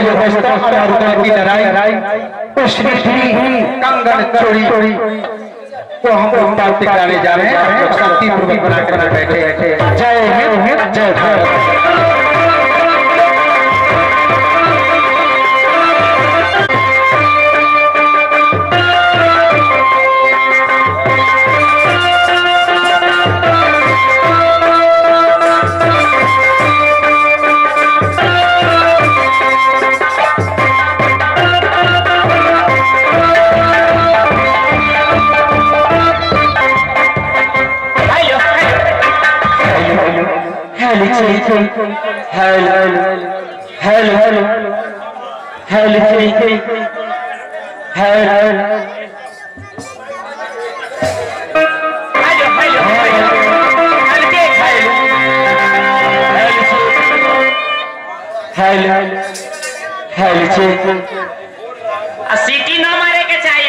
दोस्तों अमर की लड़ाई उस कंगन चोरी तो हम लोग कराने जा रहे हैं। शांति पूर्वक बनाकर बैठे। जय हिंद जय भारत। सीटी ना मारे के चाहिए।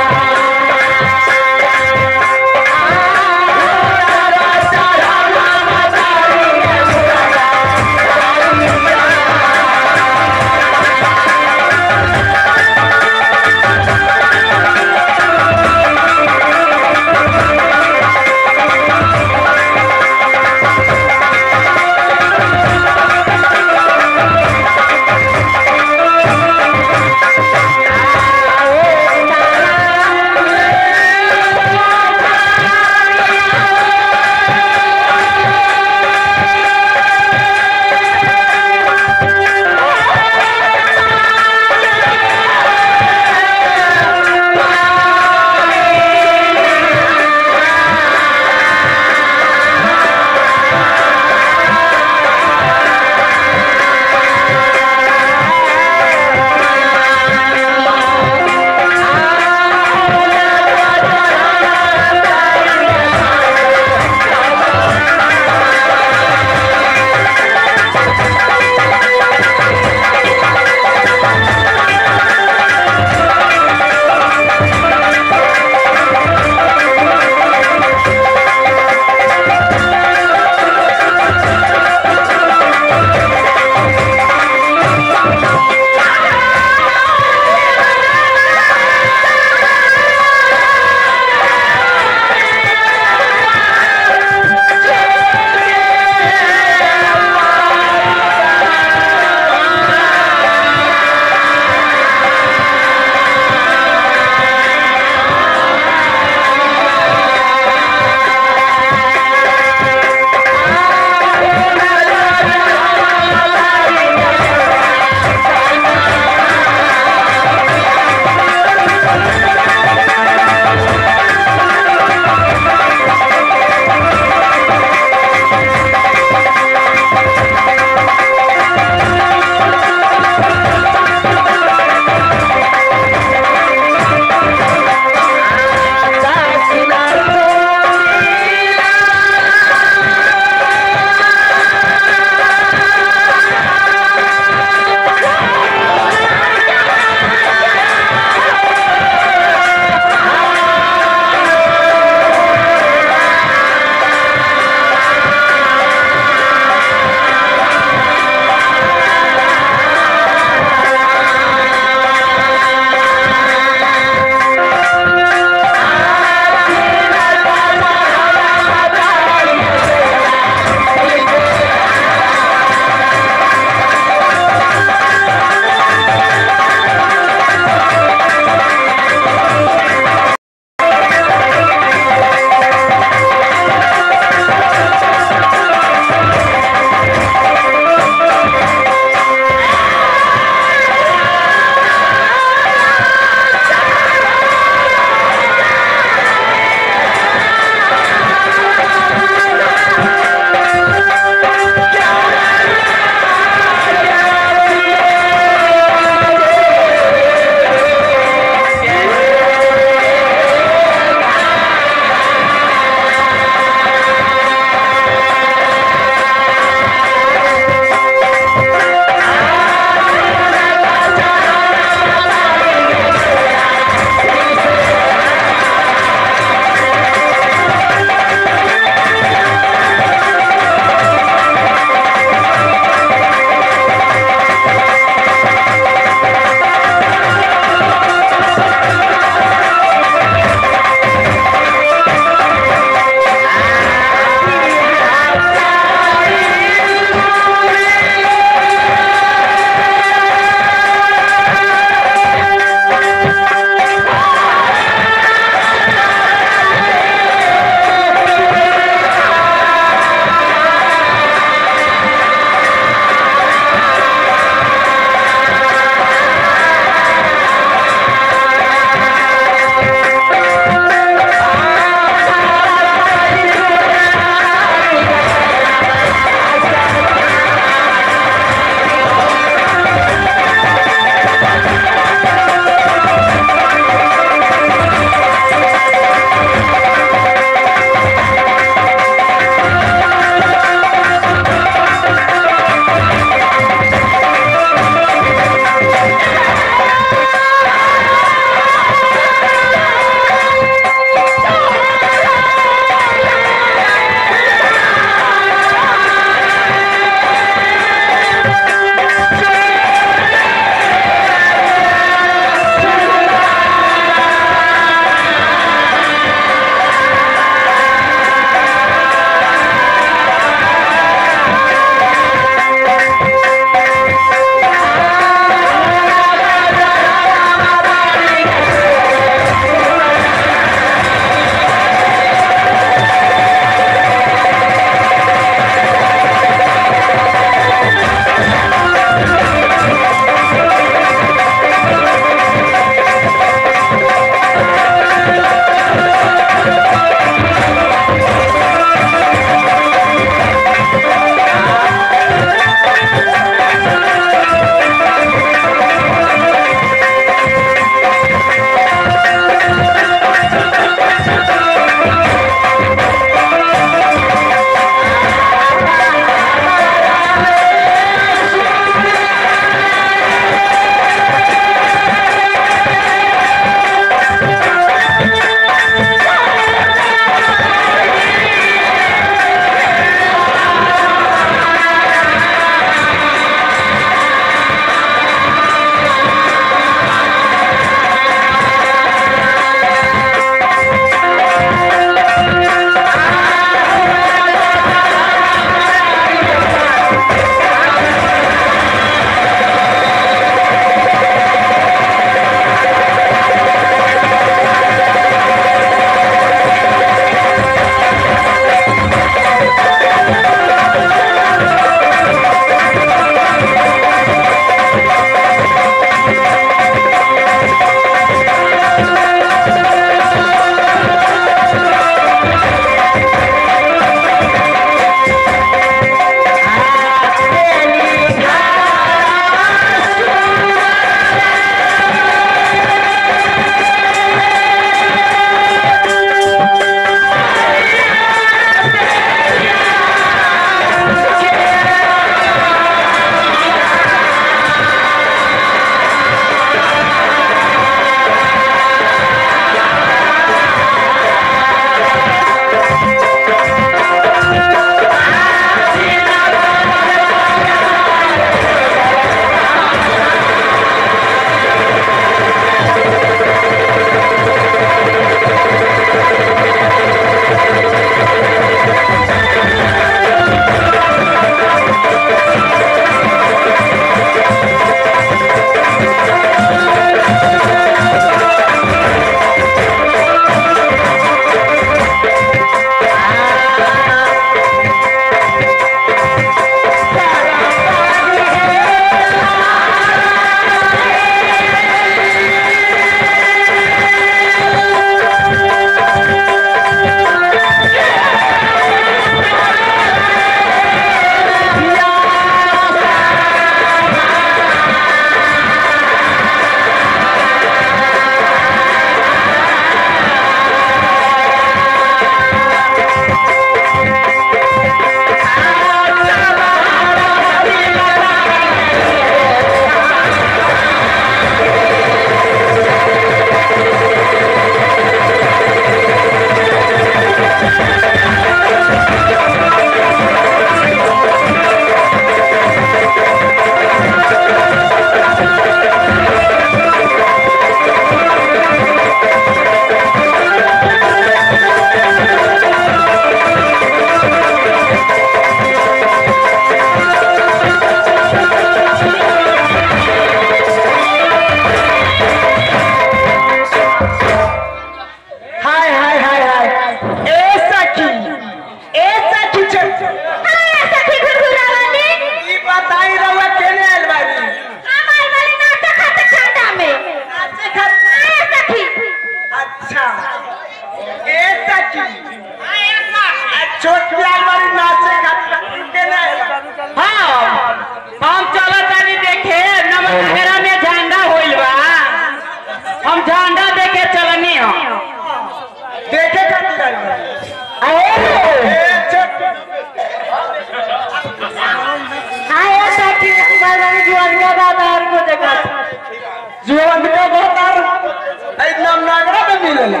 जीवन का भतार एकदम नागरा में मिलेला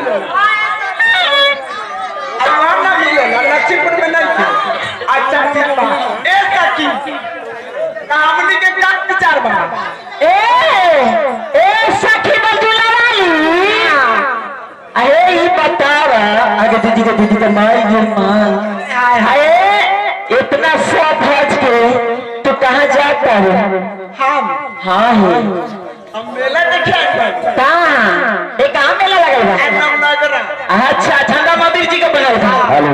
अलवार ना मिलेला लक्ष्मीपुर में नहीं थे अच्छा ठीक बा ए सखी हमनी के का विचार बा ए सखी बजुला वाली अरे ये बतावा आगे दीदी के माई जो मां हाय इतना सब भज के तो कहाँ जाता है हम हाँ है हम मेला देखे कहाँ एक कहाँ मेला लगा हुआ अच्छा झंडा महावीर जी का बना था हेलो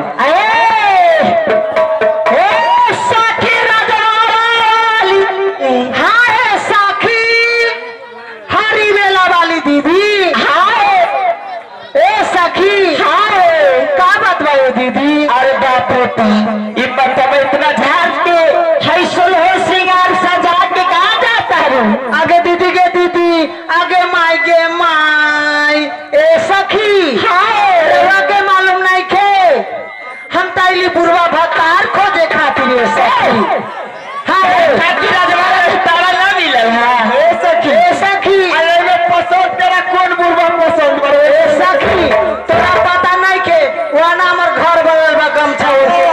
साखी राजवाली हाय साखी हरी मेला वाली दीदी हाय ए सखी हाय का बात भाई दीदी अरे बाप रे ये बताओ इतना झाड़ के हैसल हो श्रृंगार सजा के कहाँ जाता है आगे दीदी के दीदी आगे माई के माई ए सखी हाय के मालूम नहीं खे हम ताइली बुरवा भतार खोजे खातिर ए सखी हाय सखी राजवाड़ा तारा ना मिलल है ए सखी अरे में पसंद तेरा कौन बुरवा पसंद करे ए सखी तोरा पता नहीं के वाना हमर घर बगल बा गमछा ओढ़ के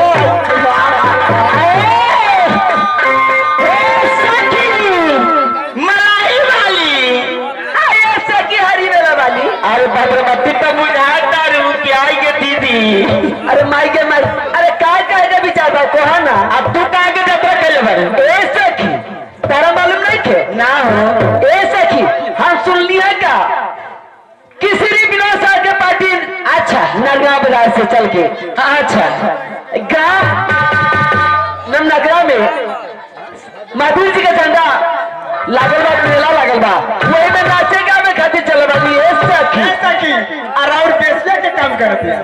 अरे भद्रवती तो बुझाता रू कि आई के दीदी अरे माई के माई अरे काय कहे के विचार बा को है ना अब तू काहे के जतरा केले बारे ए सखी तारा मालूम नहीं थे ना हो ए सखी हम सुन लिए का किसी विनाश के पार्टी अच्छा नगरा बाजार से चल के अच्छा गांव नगरा में महावीर जी का झंडा लागल बा मेला लागल बा वही में नाचे का में खातिर चल बानी ए सखी और बेचने के काम करते हैं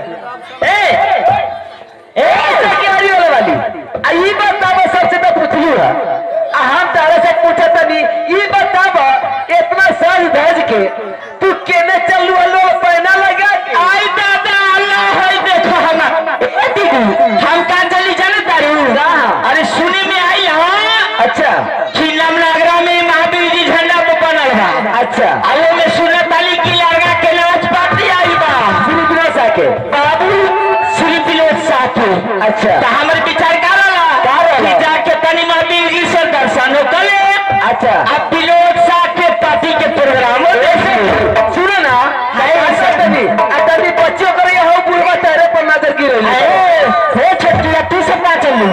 ए सखी हरी वाली ये बताओ सबसे तो पूछलू है हम तारा से पूछा तनी ये बताओ इतना सज धज के तू केने चलू हलो पहना लगा आई दादा अल्लाह है देखो हम हम का चली जाने तारू अरे सुनी में आई हां अच्छा खिलम नगरा में महावीर जी झंडा को बनल बा अच्छा आलो में सुना ताली की लगा के नाच पार्टी आई बा सुनी साके बाबू सुनी साके अच्छा तो हमर विचार का जाके तनी महावीर जी से दर्शन करे अच्छा अब पिलोट साके पार्टी के प्रोग्राम सुनो ना ऐसा तनी अतनी बच्चों करे हो बुढ़वा तेरे पर नजर गिर रही है हे छोटिया तू सब ना चलू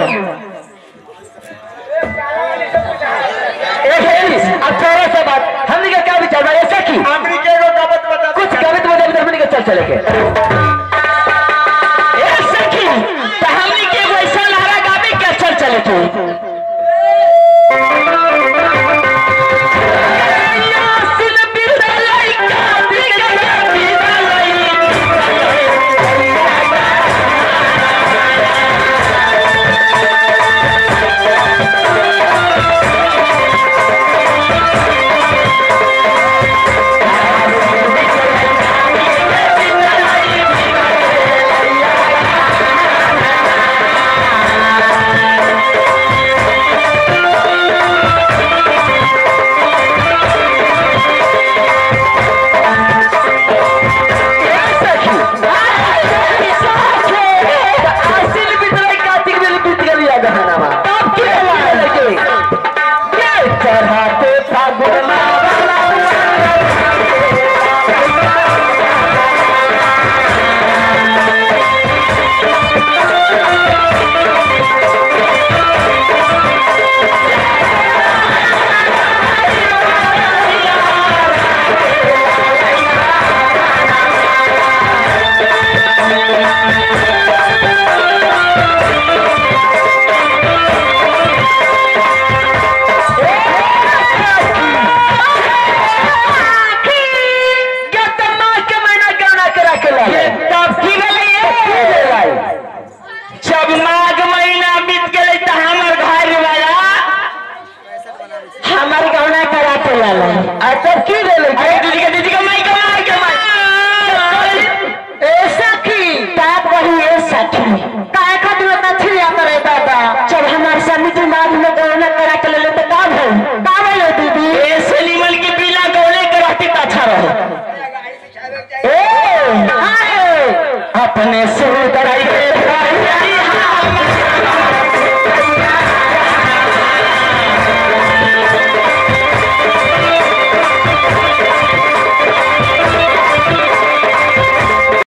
अब थोड़ा सा बात हमने क्या विचार है ऐसा की हमने के कुछ गलत बता हमने के चल चले के ऐसा की तो हमने के वैसा लहरा गावे क्या चल चले तू अपने से